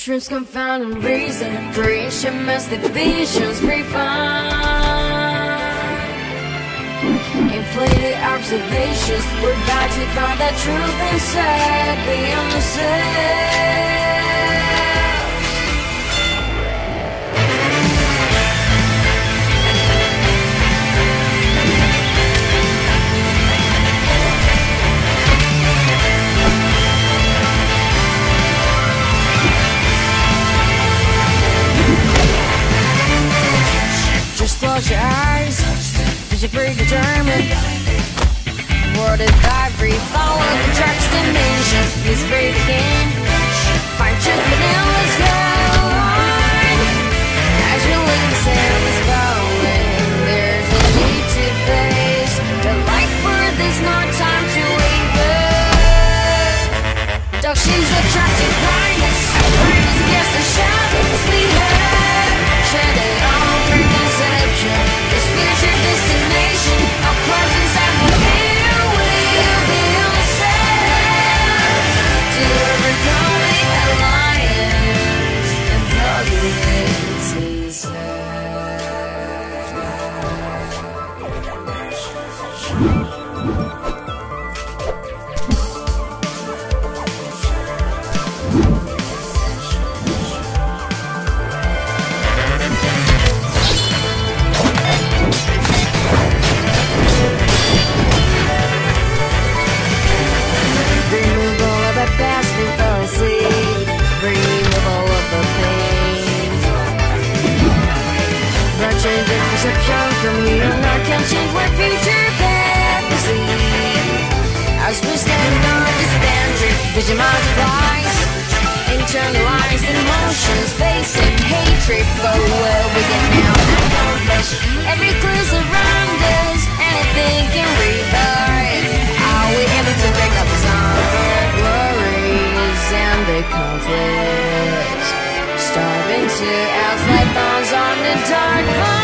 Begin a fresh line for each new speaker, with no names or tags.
Mushrooms confound and reason, creation massive visions refined. Inflated observations, we're about to find that truth inside beyond ourselves. Just close your eyes, vision predetermined. World of ivory, follow the track's dimensions. It's free to gain, find truth within what's going. As your wings and is falling, there's a need to face the light, for there's no time to waver. Dark shades attracting blindness, brightness against the shadows we have. Shed it all, bring deception. This future destination, our presence as we hear, we'll be ourselves. To overcome the alliance and progress removal of the past and fall asleep, removal of the pain. But change the perception from here on out, can't change what future path we see. As we stand on this boundary, vision multiplies, internalized emotions, facing hatred. But will we get now accomplished? Every clue's around us, anything can rewrite. Are we able to break up some worries and the conflicts? Starving to outside thorns on the dark.